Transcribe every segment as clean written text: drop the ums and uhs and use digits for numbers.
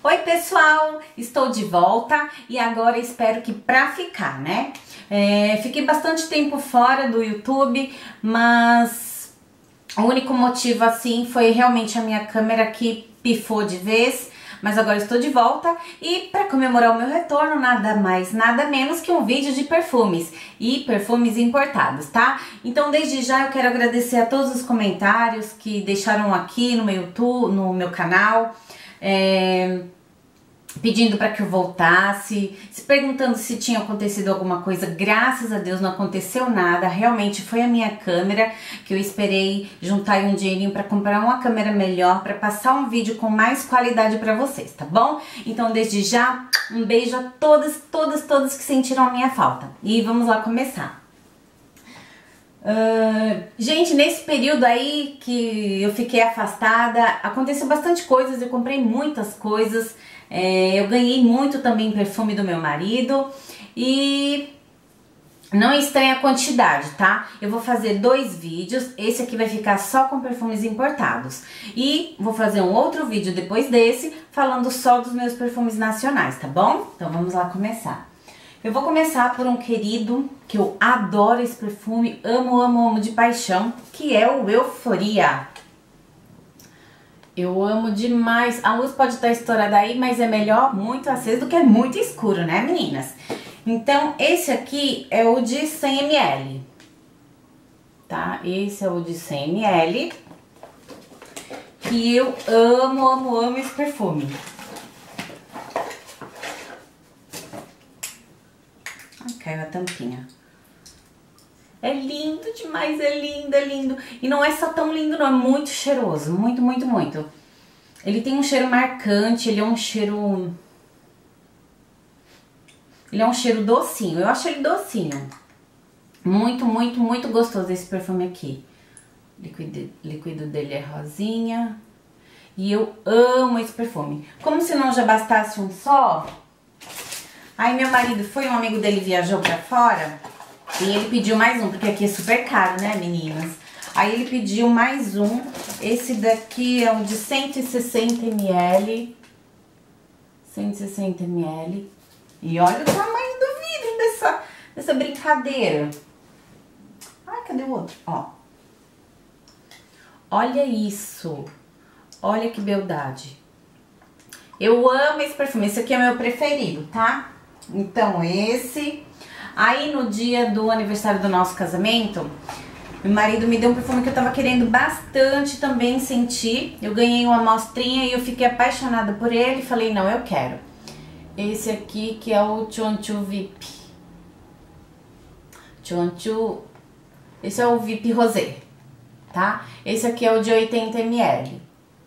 Oi pessoal, estou de volta e agora espero que pra ficar, né? Fiquei bastante tempo fora do YouTube, mas o único motivo assim foi realmente a minha câmera que pifou de vez. Mas agora estou de volta e para comemorar o meu retorno, nada mais, nada menos que um vídeo de perfumes e perfumes importados, tá? Então desde já eu quero agradecer a todos os comentários que deixaram aqui no meu YouTube, no meu canal, pedindo para que eu voltasse, se perguntando se tinha acontecido alguma coisa. Graças a Deus não aconteceu nada, realmente foi a minha câmera que eu esperei juntar aí um dinheirinho para comprar uma câmera melhor, para passar um vídeo com mais qualidade para vocês, tá bom? Então desde já, um beijo a todas que sentiram a minha falta. E vamos lá começar. Gente, nesse período aí que eu fiquei afastada, aconteceu bastante coisas, eu comprei muitas coisas, eu ganhei muito também perfume do meu marido e não estranha a quantidade, tá? Eu vou fazer 2 vídeos, esse aqui vai ficar só com perfumes importados e vou fazer um outro vídeo depois desse falando só dos meus perfumes nacionais, tá bom? Então vamos lá começar. Eu vou começar por um querido, que eu adoro esse perfume, amo de paixão, que é o Euforia. Eu amo demais. A luz pode estar estourada aí, mas é melhor muito aceso do que muito escuro, né, meninas? Então, esse aqui é o de 100 ml, tá? Esse é o de 100 ml, que eu amo esse perfume. Caiu a tampinha. É lindo demais, é lindo. E não é só tão lindo não, é muito cheiroso, muito. Ele tem um cheiro marcante, ele é um cheiro docinho, eu acho ele docinho. Muito gostoso esse perfume aqui. O líquido dele é rosinha. E eu amo esse perfume. Como se não já bastasse um só... Aí meu marido foi, um amigo dele viajou pra fora e ele pediu mais um, porque aqui é super caro, né, meninas? Aí ele pediu mais um, esse daqui é o de 160 ml, 160 ml. E olha o tamanho do vidro dessa brincadeira. Ai, cadê o outro? Ó. Olha isso, olha que beldade. Eu amo esse perfume, esse aqui é meu preferido, tá? Então esse, aí no dia do aniversário do nosso casamento, meu marido me deu um perfume que eu tava querendo bastante também sentir. Eu ganhei uma amostrinha e eu fiquei apaixonada por ele, falei, não, eu quero. Esse aqui que é o Chonchu VIP. Esse é o VIP Rosé, tá? Esse aqui é o de 80 ml.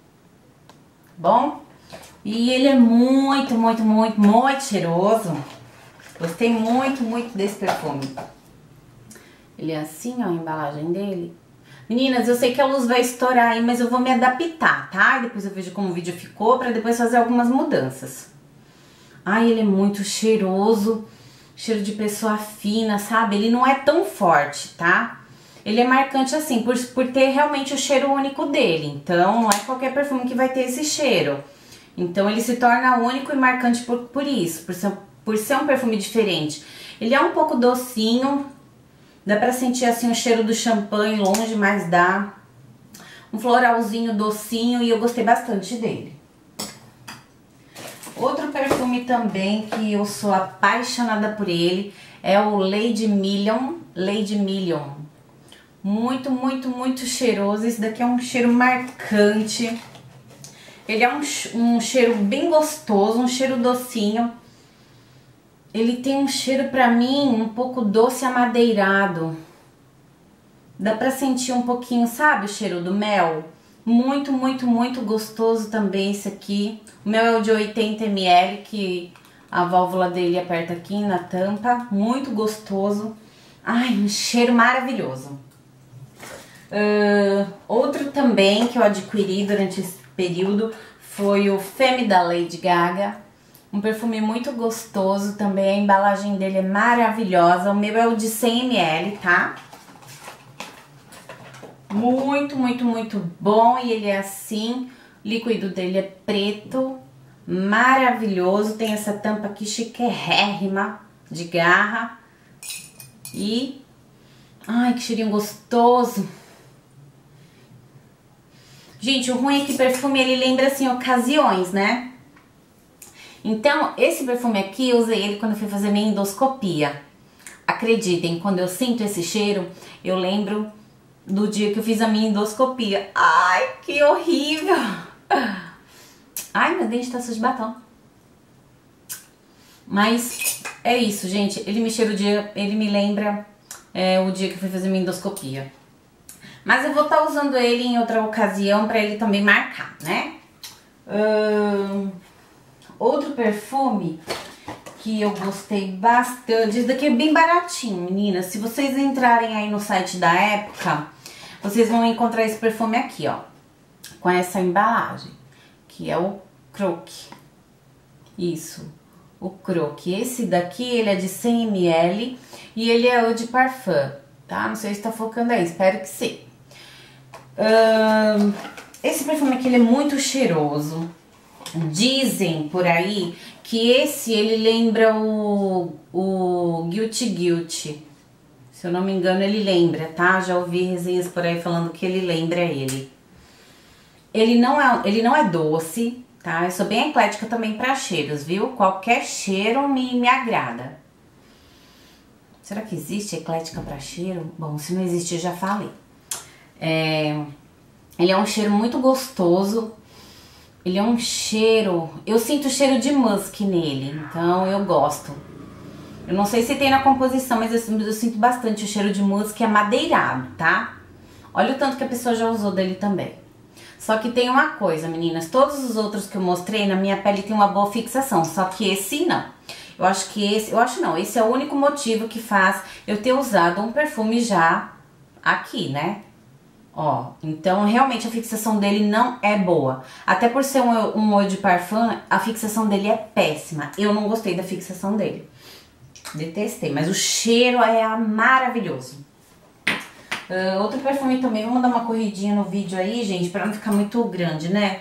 Bom? E ele é muito cheiroso. Gostei muito desse perfume. Ele é assim, ó, a embalagem dele. Meninas, eu sei que a luz vai estourar aí, mas eu vou me adaptar, tá? Depois eu vejo como o vídeo ficou, pra depois fazer algumas mudanças. Ai, ele é muito cheiroso. Cheiro de pessoa fina, sabe? Ele não é tão forte, tá? Ele é marcante assim, por ter realmente o cheiro único dele. Então, não é qualquer perfume que vai ter esse cheiro. Então ele se torna único e marcante por isso, por ser um perfume diferente. Ele é um pouco docinho, dá pra sentir assim o cheiro do champanhe longe, mas dá um floralzinho docinho e eu gostei bastante dele. Outro perfume também que eu sou apaixonada por ele é o Lady Million. Muito cheiroso, esse daqui é um cheiro marcante. Ele é um cheiro bem gostoso, um cheiro docinho. Ele tem um cheiro pra mim um pouco doce amadeirado. Dá pra sentir um pouquinho, sabe, o cheiro do mel? Muito gostoso também esse aqui. O meu é o de 80 ml, que a válvula dele aperta aqui na tampa. Muito gostoso. Ai, um cheiro maravilhoso. Outro também que eu adquiri durante esse período foi o Femme da Lady Gaga, um perfume muito gostoso também, a embalagem dele é maravilhosa, o meu é o de 100 ml, tá? Muito bom e ele é assim, o líquido dele é preto, maravilhoso. Tem essa tampa aqui chiquérrima de garra. E... ai, que cheirinho gostoso. Gente, o ruim é que o perfume, ele lembra, assim, ocasiões, né? Então, esse perfume aqui, eu usei ele quando eu fui fazer minha endoscopia. Acreditem, quando eu sinto esse cheiro, eu lembro do dia que eu fiz a minha endoscopia. Ai, que horrível! Ai, meu dente tá sujo de batom. Mas é isso, gente. Ele me cheira o dia, ele me lembra o dia que eu fui fazer minha endoscopia. Mas eu vou estar usando ele em outra ocasião pra ele também marcar, né? Outro perfume que eu gostei bastante. Esse daqui é bem baratinho, meninas. Se vocês entrarem aí no site da Época, vocês vão encontrar esse perfume aqui, ó. Com essa embalagem, que é o Croque. Isso, o Croque. Esse daqui, ele é de 100 ml e ele é Eau de Parfum, tá? Não sei se tá focando aí, espero que sim. Esse perfume aqui, ele é muito cheiroso. Dizem por aí que esse, ele lembra o Guilty Guilty. Se eu não me engano, ele lembra, tá? Já ouvi resenhas por aí falando que ele lembra ele. Ele não é doce, tá? Eu sou bem eclética também pra cheiros, viu? Qualquer cheiro me agrada. Será que existe eclética pra cheiro? Bom, se não existe, eu já falei. Ele é um cheiro muito gostoso. Ele é um cheiro... eu sinto o cheiro de musk nele, então eu gosto. Eu não sei se tem na composição, mas eu sinto bastante o cheiro de musk amadeirado, tá? Olha o tanto que a pessoa já usou dele também. Só que tem uma coisa, meninas. Todos os outros que eu mostrei, na minha pele tem uma boa fixação. Só que esse não. Eu acho que esse... eu acho não. Esse é o único motivo que faz eu ter usado um perfume já aqui, né? Ó, então realmente a fixação dele não é boa. Até por ser um Eau de Parfum, a fixação dele é péssima. Eu não gostei da fixação dele. Detestei, mas o cheiro é maravilhoso. Outro perfume também, vamos dar uma corridinha no vídeo aí, gente, pra não ficar muito grande, né?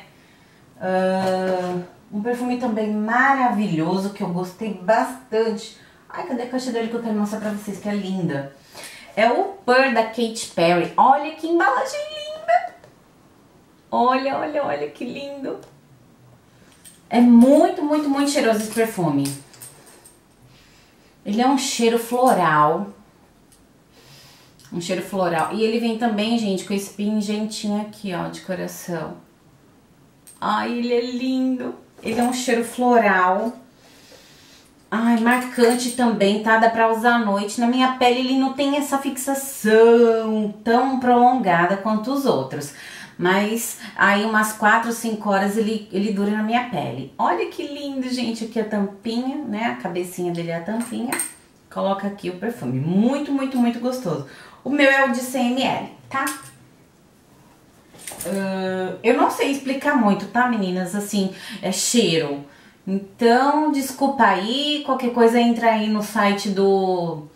Um perfume também maravilhoso, que eu gostei bastante. Ai, cadê a caixa dele que eu quero mostrar pra vocês, que é linda? É o Pearl da Katy Perry. Olha que embalagem linda! Olha, olha, olha que lindo! É muito, muito, muito cheiroso esse perfume. Ele é um cheiro floral. Um cheiro floral. E ele vem também, gente, com esse pingentinho aqui, ó, de coração. Ai, ele é lindo. Ele é um cheiro floral. Ai, marcante também, tá? Dá pra usar à noite. Na minha pele ele não tem essa fixação tão prolongada quanto os outros. Mas aí umas 4 ou 5 horas ele dura na minha pele. Olha que lindo, gente. Aqui a tampinha, né? A cabecinha dele é a tampinha. Coloca aqui o perfume. Muito, muito, muito gostoso. O meu é o de 100 ml, tá? Eu não sei explicar muito, tá, meninas? Assim, é cheiro. Então, desculpa aí. Qualquer coisa entra aí no site do...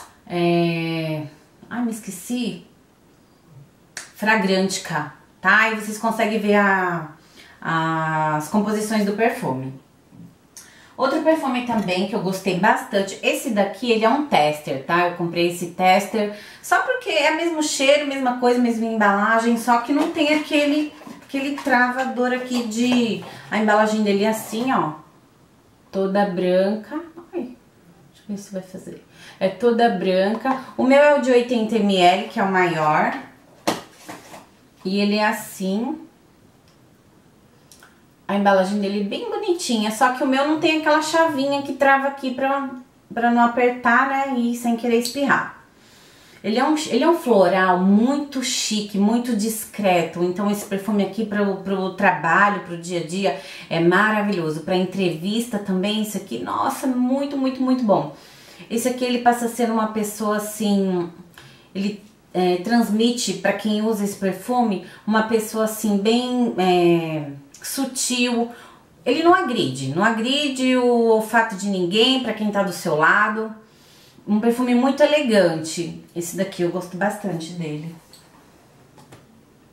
Ai, me esqueci. Fragrantica, tá? E vocês conseguem ver as composições do perfume. Outro perfume também que eu gostei bastante, esse daqui, ele é um tester, tá? Eu comprei esse tester só porque é o mesmo cheiro, mesma coisa, mesma embalagem, só que não tem aquele travador aqui de... A embalagem dele é assim, ó, toda branca. Ai, deixa eu ver se vai fazer. É toda branca. O meu é o de 80 ml, que é o maior. E ele é assim. A embalagem dele é bem bonitinha, só que o meu não tem aquela chavinha que trava aqui pra não apertar, né, e sem querer espirrar. Ele é um floral muito chique, muito discreto, então esse perfume aqui pro trabalho, pro dia a dia, é maravilhoso. Pra entrevista também, isso aqui, nossa, muito, muito, muito bom. Esse aqui, ele passa a ser uma pessoa assim, ele... transmite pra quem usa esse perfume uma pessoa assim bem sutil. Ele não agride o olfato de ninguém, pra quem tá do seu lado. Um perfume muito elegante. Esse daqui eu gosto bastante dele.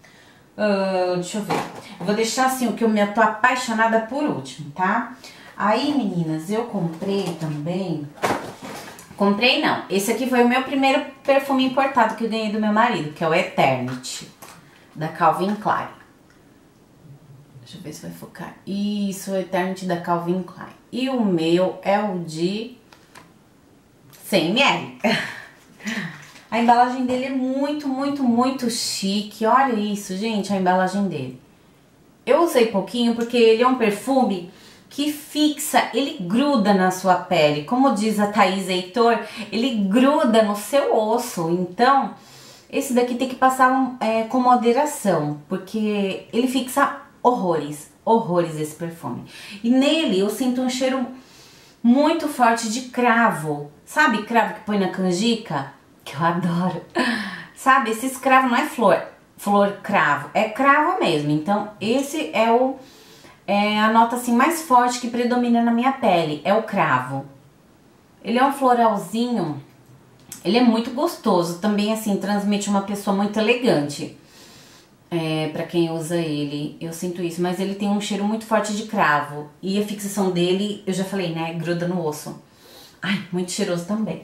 Deixa eu ver. Eu vou deixar assim o que eu tô apaixonada por último, tá? Aí, meninas, eu comprei também... Comprei não. Esse aqui foi o meu primeiro perfume importado que eu ganhei do meu marido, que é o Eternity, da Calvin Klein. Deixa eu ver se vai focar. Isso, o Eternity da Calvin Klein. E o meu é o de 100 ml. A embalagem dele é muito, muito, muito chique. Olha isso, gente, a embalagem dele. Eu usei pouquinho porque ele é um perfume que fixa, ele gruda na sua pele. Como diz a Thaís Heitor, ele gruda no seu osso. Então, esse daqui tem que passar com moderação, porque ele fixa horrores, horrores esse perfume. E nele eu sinto um cheiro muito forte de cravo. Sabe cravo que põe na canjica? Que eu adoro. Sabe, esses cravos não é flor cravo, é cravo mesmo. Então, esse é a nota assim mais forte que predomina na minha pele, é o cravo. Ele é um floralzinho, ele é muito gostoso, também assim, transmite uma pessoa muito elegante. Pra quem usa ele, eu sinto isso, mas ele tem um cheiro muito forte de cravo. E a fixação dele, eu já falei, né, gruda no osso. Ai, muito cheiroso também.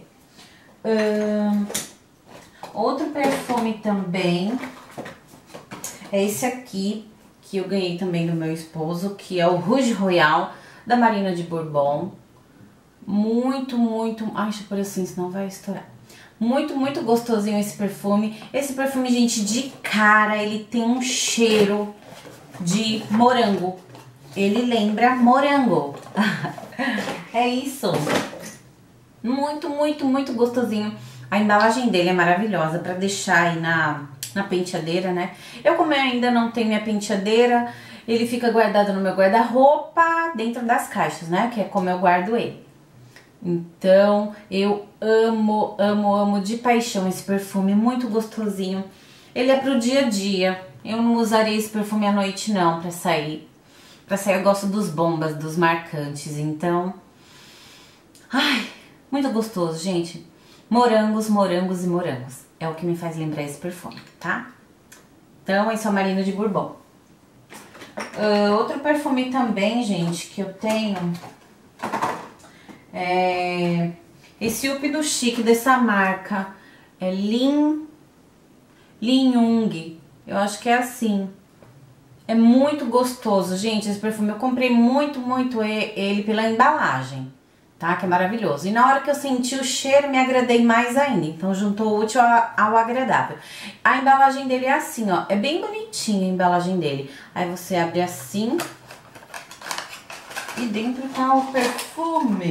Outro perfume também é esse aqui, que eu ganhei também do meu esposo, que é o Rouge Royal da Marina de Bourbon. Muito, muito... Ai, deixa eu pôr assim, senão vai estourar. Muito, muito gostosinho esse perfume. Esse perfume, gente, de cara, ele tem um cheiro de morango. Ele lembra morango. É isso. Muito, muito, muito gostosinho. A embalagem dele é maravilhosa pra deixar aí na penteadeira, né? Como eu ainda não tenho minha penteadeira, ele fica guardado no meu guarda-roupa, dentro das caixas, né? Que é como eu guardo ele. Então, eu amo, amo, amo de paixão esse perfume, muito gostosinho. Ele é pro dia a dia. Eu não usaria esse perfume à noite não, pra sair. Pra sair eu gosto dos bombas, dos marcantes, então... Ai, muito gostoso, gente. Morangos, morangos e morangos. É o que me faz lembrar esse perfume, tá? Então, esse é o Marina de Bourbon. Outro perfume também, gente, que eu tenho... esse Úpido Chique dessa marca é Lin Yung, eu acho que é assim. É muito gostoso, gente, esse perfume. Eu comprei muito, muito ele pela embalagem, tá? Que é maravilhoso. E na hora que eu senti o cheiro, me agradei mais ainda. Então, juntou o útil ao agradável. A embalagem dele é assim, ó. É bem bonitinha a embalagem dele. Aí você abre assim e dentro tá o perfume.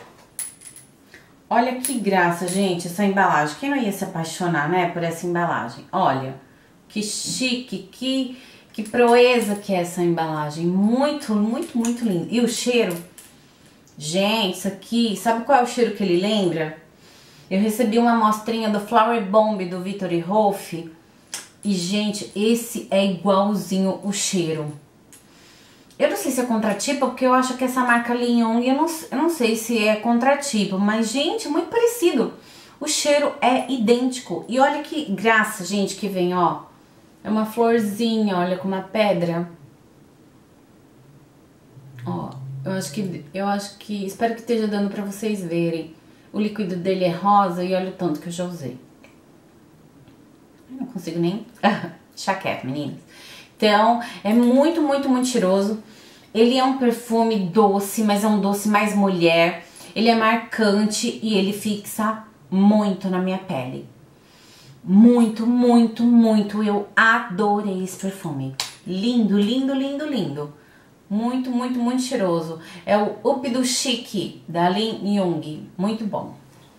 Olha que graça, gente, essa embalagem. Quem não ia se apaixonar, né, por essa embalagem? Olha, que chique, que proeza que é essa embalagem. Muito, muito, muito lindo. E o cheiro? Gente, isso aqui, sabe qual é o cheiro que ele lembra? Eu recebi uma amostrinha do Flower Bomb do Viktor & Rolf. E, gente, esse é igualzinho o cheiro. Eu não sei se é contratipo, porque eu acho que essa marca Lin Yung, eu não sei se é contratipo, mas, gente, muito parecido. O cheiro é idêntico. E olha que graça, gente, que vem, ó. É uma florzinha, olha, com uma pedra. Ó, eu acho que, espero que esteja dando pra vocês verem. O líquido dele é rosa e olha o tanto que eu já usei. Eu não consigo nem... Deixa quieto, meninas. Então, é muito, muito, muito cheiroso. Ele é um perfume doce, mas é um doce mais mulher. Ele é marcante e ele fixa muito na minha pele. Muito, muito, muito. Eu adorei esse perfume. Lindo, lindo, lindo, lindo. Muito, muito, muito cheiroso. É o Úpido Chique, da Lin Yung. Muito bom.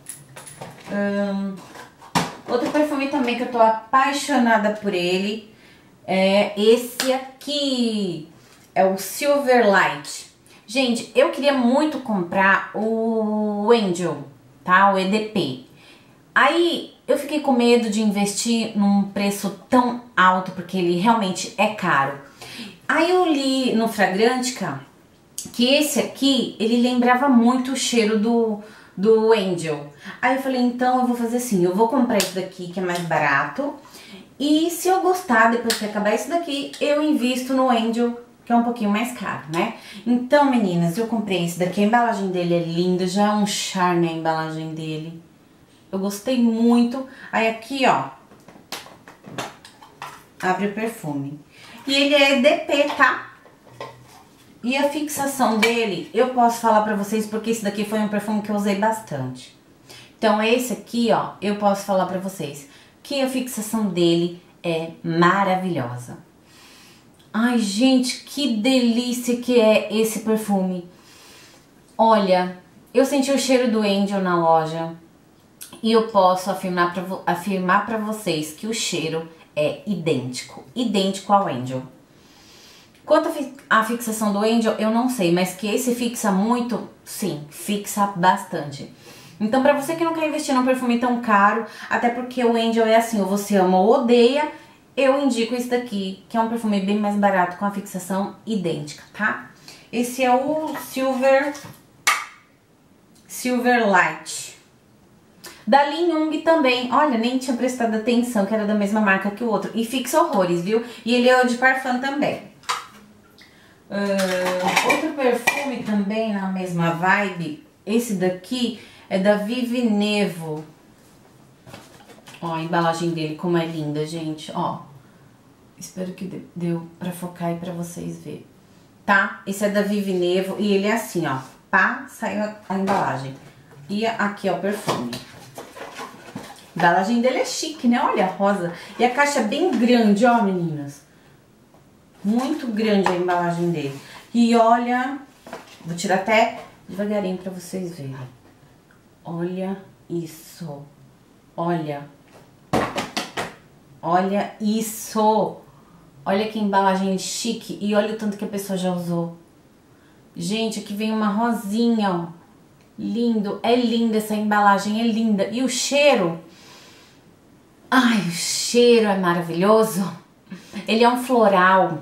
Outro perfume também que eu tô apaixonada por ele é esse aqui. É o Silverlight. Gente, eu queria muito comprar o Angel, tá? O EDP. Aí eu fiquei com medo de investir num preço tão alto, porque ele realmente é caro. Aí eu li no Fragrantica que esse aqui, ele lembrava muito o cheiro do Angel. Aí eu falei, então eu vou fazer assim, eu vou comprar esse daqui que é mais barato E se eu gostar, depois que acabar isso daqui, eu invisto no Angel, que é um pouquinho mais caro, né? Então, meninas, eu comprei esse daqui. A embalagem dele é linda, já é um charme a embalagem dele. Eu gostei muito. Aí aqui, ó, abre o perfume. E ele é DP, tá? E a fixação dele, eu posso falar pra vocês porque esse daqui foi um perfume que eu usei bastante. Então, esse aqui, ó, eu posso falar pra vocês que a fixação dele é maravilhosa. Ai, gente, que delícia que é esse perfume. Olha, eu senti o cheiro do Angel na loja e eu posso afirmar pra vocês que o cheiro é idêntico ao Angel. Quanto à fixação do Angel, eu não sei, mas que esse fixa muito, sim, fixa bastante. Então, pra você que não quer investir num perfume tão caro, até porque o Angel é assim, ou você ama ou odeia, eu indico esse daqui, que é um perfume bem mais barato, com a fixação idêntica, tá? Esse é o Silver Light. Da Lin Yung também, olha, nem tinha prestado atenção que era da mesma marca que o outro. E fixa horrores, viu? E ele é o de parfum também. Outro perfume também na mesma vibe, esse daqui é da Vive Nevo. Ó, a embalagem dele como é linda, gente, ó. Espero que deu pra focar aí pra vocês verem, tá? Esse é da Vive Nevo e ele é assim, ó, pá, saiu a embalagem. E aqui é o perfume. A embalagem dele é chique, né? Olha, rosa. E a caixa é bem grande, ó, meninas. Muito grande a embalagem dele. E olha, vou tirar até devagarinho pra vocês verem. Olha isso. Olha. Olha isso. Olha que embalagem chique. E olha o tanto que a pessoa já usou. Gente, aqui vem uma rosinha, ó. Lindo. É linda essa embalagem, é linda. E o cheiro... Ai, o cheiro é maravilhoso. Ele é um floral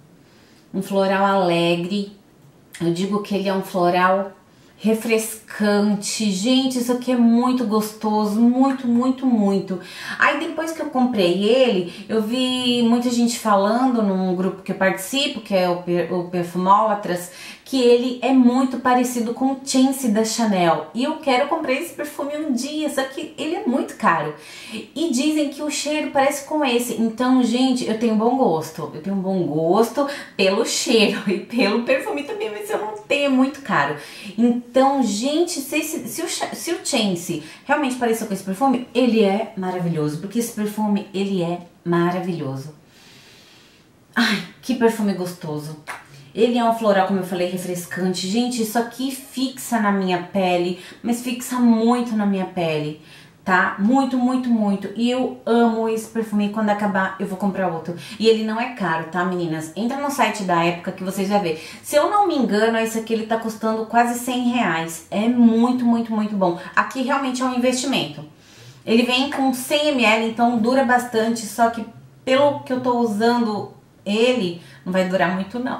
alegre. Eu digo que ele é um floral refrescante. Gente, isso aqui é muito gostoso, muito, muito, muito. Aí depois que eu comprei ele, eu vi muita gente falando num grupo que eu participo, que é o Perfumólatras, que ele é muito parecido com o Chance da Chanel. E eu quero comprar esse perfume um dia, só que ele é muito caro. E dizem que o cheiro parece com esse. Então, gente, eu tenho bom gosto. Eu tenho bom gosto pelo cheiro e pelo perfume também, mas eu não tenho, é muito caro. Então, gente, se o Chance realmente pareceu com esse perfume, ele é maravilhoso. Porque esse perfume, ele é maravilhoso. Ai, que perfume gostoso. Ele é um floral, como eu falei, refrescante. Gente, isso aqui fixa na minha pele, mas fixa muito na minha pele, tá? Muito, muito, muito. E eu amo esse perfume. Quando acabar, eu vou comprar outro. E ele não é caro, tá, meninas? Entra no site da Época que vocês vão ver. Se eu não me engano, esse aqui ele tá custando quase 100 reais. É muito, muito, muito bom. Aqui realmente é um investimento. Ele vem com 100 ml, então dura bastante. Só que pelo que eu tô usando ele, não vai durar muito, não.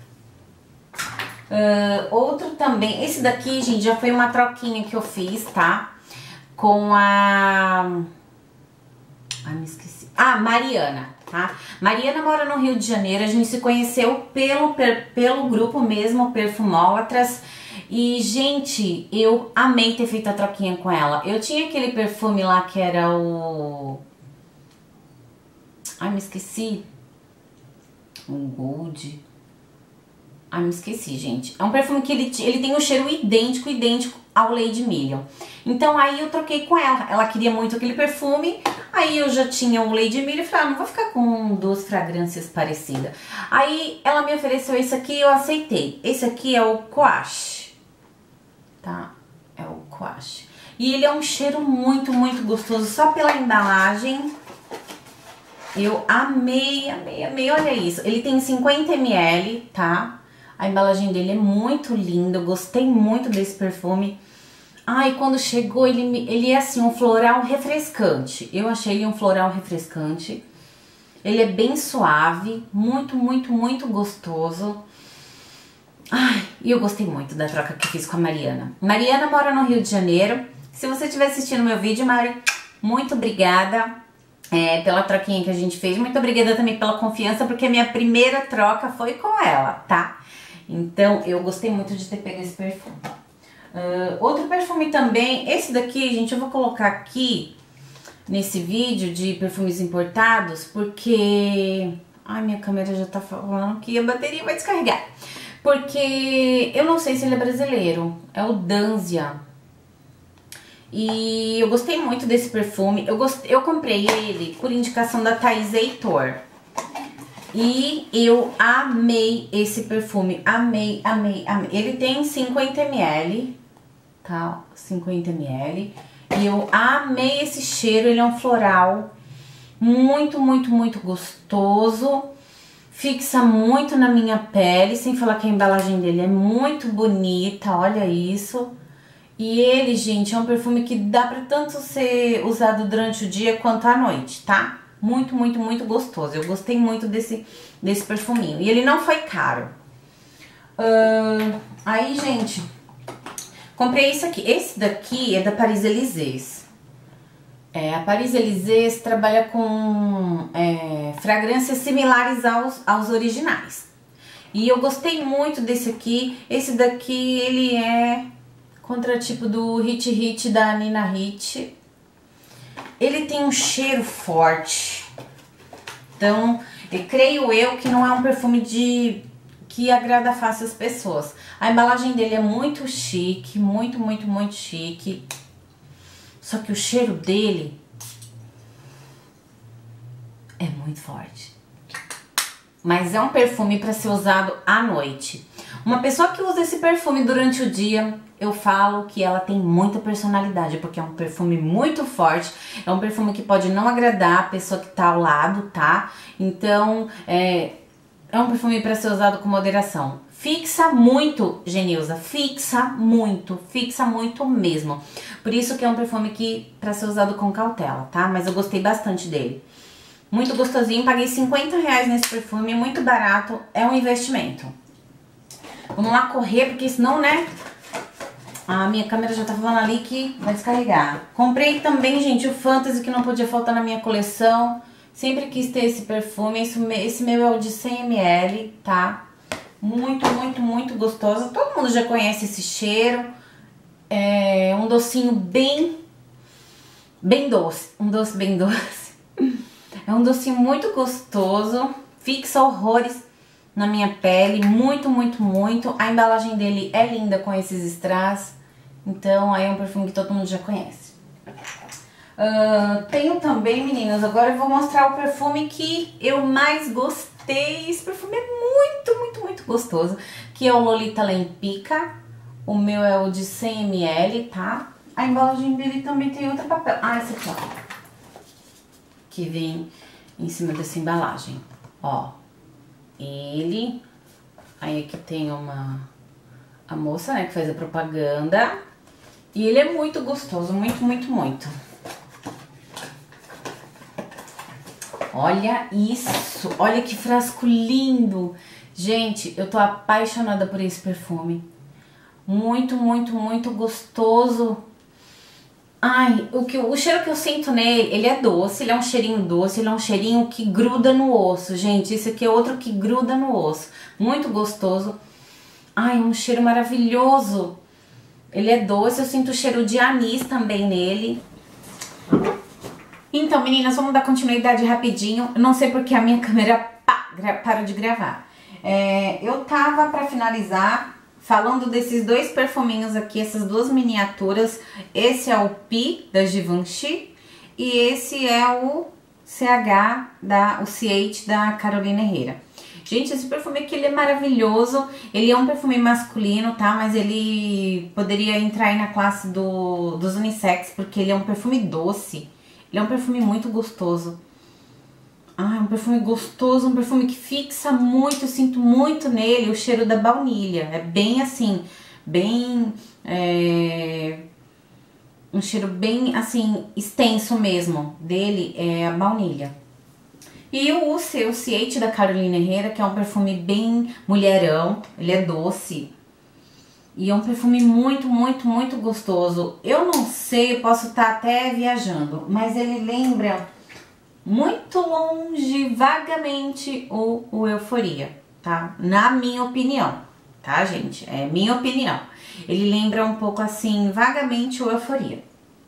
Outro também, esse daqui, gente, já foi uma troquinha que eu fiz, tá? Com a... Ai, me esqueci. Ah, Mariana, tá? Mariana mora no Rio de Janeiro, a gente se conheceu pelo grupo mesmo, Perfumólatras. E, gente, eu amei ter feito a troquinha com ela. Eu tinha aquele perfume lá que era o... Ai, me esqueci. O Gold... Ah, me esqueci, gente. É um perfume que ele tem um cheiro idêntico ao Lady Million. Então, aí eu troquei com ela. Ela queria muito aquele perfume. Aí eu já tinha o Lady Million e falei, ah, não vou ficar com duas fragrâncias parecidas. Aí ela me ofereceu esse aqui e eu aceitei. Esse aqui é o Coache. Tá? É o Coache. E ele é um cheiro muito, muito gostoso. Só pela embalagem... Eu amei, amei, amei. Olha isso. Ele tem 50 ml, tá? A embalagem dele é muito linda, eu gostei muito desse perfume. Ai, quando chegou, ele é assim, um floral refrescante. Eu achei ele um floral refrescante. Ele é bem suave, muito, muito, muito gostoso. Ai, e eu gostei muito da troca que fiz com a Mariana. Mariana mora no Rio de Janeiro. Se você estiver assistindo meu vídeo, Mari, muito obrigada. pela troquinha que a gente fez. Muito obrigada também pela confiança, porque a minha primeira troca foi com ela, tá? Então, eu gostei muito de ter pego esse perfume. Outro perfume também, esse daqui, gente, eu vou colocar aqui nesse vídeo de perfumes importados, porque... Ai, minha câmera já tá falando que a bateria vai descarregar. Porque eu não sei se ele é brasileiro, é o Danzia. E eu gostei muito desse perfume, eu comprei ele por indicação da Thaís Heitor. E eu amei esse perfume, amei, amei, amei. Ele tem 50 ml, tá? 50 ml. E eu amei esse cheiro, ele é um floral muito, muito, muito gostoso. Fixa muito na minha pele, sem falar que a embalagem dele é muito bonita, olha isso. E ele, gente, é um perfume que dá pra tanto ser usado durante o dia quanto à noite, tá? Muito, muito, muito gostoso. Eu gostei muito desse perfuminho. E ele não foi caro. Aí, gente, comprei esse aqui. Esse daqui é da Paris Élysées. A Paris Élysées trabalha com fragrâncias similares aos originais. E eu gostei muito desse aqui. Esse daqui, ele é contratipo do Hit Hit da Nina Ricci. Ele tem um cheiro forte. Então, creio eu que não é um perfume que agrada fácil as pessoas. A embalagem dele é muito chique, muito, muito, muito chique. Só que o cheiro dele é muito forte. Mas é um perfume para ser usado à noite. Uma pessoa que usa esse perfume durante o dia, eu falo que ela tem muita personalidade, porque é um perfume muito forte, é um perfume que pode não agradar a pessoa que tá ao lado, tá? Então, é um perfume para ser usado com moderação. Fixa muito, Genilza, fixa muito mesmo. Por isso que é um perfume que para ser usado com cautela, tá? Mas eu gostei bastante dele. Muito gostosinho, paguei 50 reais nesse perfume, muito barato, é um investimento. Vamos lá correr, porque senão, né, a minha câmera já tá falando ali que vai descarregar. Comprei também, gente, o Fantasy, que não podia faltar na minha coleção. Sempre quis ter esse perfume, esse meu é o de 100 ml, tá? Muito, muito, muito gostoso. Todo mundo já conhece esse cheiro. É um docinho bem doce. Um doce bem doce. É um docinho muito gostoso. Fixa horrores na minha pele. Muito, muito, muito. A embalagem dele é linda com esses strass. Então, aí é um perfume que todo mundo já conhece. Tenho também, meninas, agora eu vou mostrar o perfume que eu mais gostei. Esse perfume é muito, muito, muito gostoso, que é o Lolita Lempicka. O meu é o de 100 ml, tá? A embalagem dele também tem outro papel. Ah, esse aqui, ó, que vem em cima dessa embalagem, ó. Ele, aí aqui tem a moça, né, que faz a propaganda. E ele é muito gostoso, muito, muito, muito. Olha isso, olha que frasco lindo. Gente, eu tô apaixonada por esse perfume. Muito, muito, muito gostoso. Ai, o cheiro que eu sinto nele, ele é doce, ele é um cheirinho doce, ele é um cheirinho que gruda no osso, gente. Esse aqui é outro que gruda no osso. Muito gostoso. Ai, um cheiro maravilhoso. Ele é doce, eu sinto o cheiro de anis também nele. Então, meninas, vamos dar continuidade rapidinho. Eu não sei porque a minha câmera parou de gravar. Eu tava pra finalizar falando desses dois perfuminhos aqui, essas duas miniaturas. Esse é o Pi, da Givenchy, e esse é o CH, o C8 da Carolina Herrera. Gente, esse perfume aqui, ele é maravilhoso. Ele é um perfume masculino, tá? Mas ele poderia entrar aí na classe dos unissex, porque ele é um perfume doce. Ele é um perfume muito gostoso. Ah, é um perfume gostoso, um perfume que fixa muito, eu sinto muito nele o cheiro da baunilha. É bem assim, bem... um cheiro bem, assim, extenso mesmo dele, é a baunilha. E o C8 da Carolina Herrera, que é um perfume bem mulherão, ele é doce. E é um perfume muito, muito, muito gostoso. Eu não sei, eu posso estar até viajando, mas ele lembra muito longe, vagamente, o Euforia, tá? Na minha opinião, tá, gente? É minha opinião. Ele lembra um pouco, assim, vagamente o Euforia.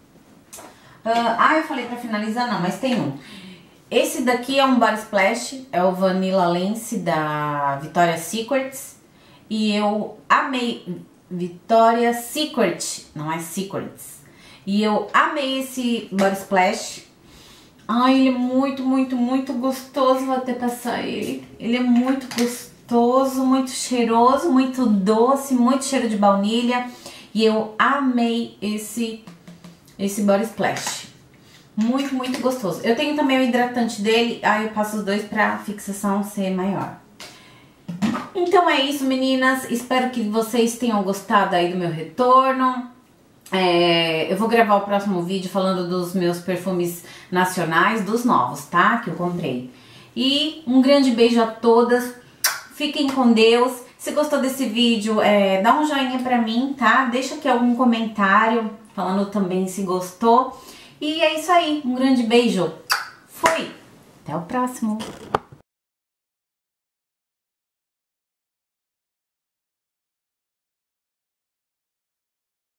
Eu falei pra finalizar, não, mas tem um. Esse daqui é um Body Splash, é o Vanilla Lance da Victoria's Secret. E eu amei... Victoria's Secret, não é Secrets. E eu amei esse Body Splash. Ai, ele é muito, muito, muito gostoso. Vou até passar ele. Ele é muito gostoso, muito cheiroso, muito doce, muito cheiro de baunilha. E eu amei esse Body Splash. Muito, muito gostoso. Eu tenho também o hidratante dele, aí eu passo os dois pra fixação ser maior. Então é isso, meninas. Espero que vocês tenham gostado aí do meu retorno. Eu vou gravar o próximo vídeo falando dos meus perfumes nacionais, dos novos, tá? Que eu comprei. E um grande beijo a todas. Fiquem com Deus. Se gostou desse vídeo, dá um joinha pra mim, tá? Deixa aqui algum comentário falando também se gostou. E é isso aí. Um grande beijo. Fui! Até o próximo.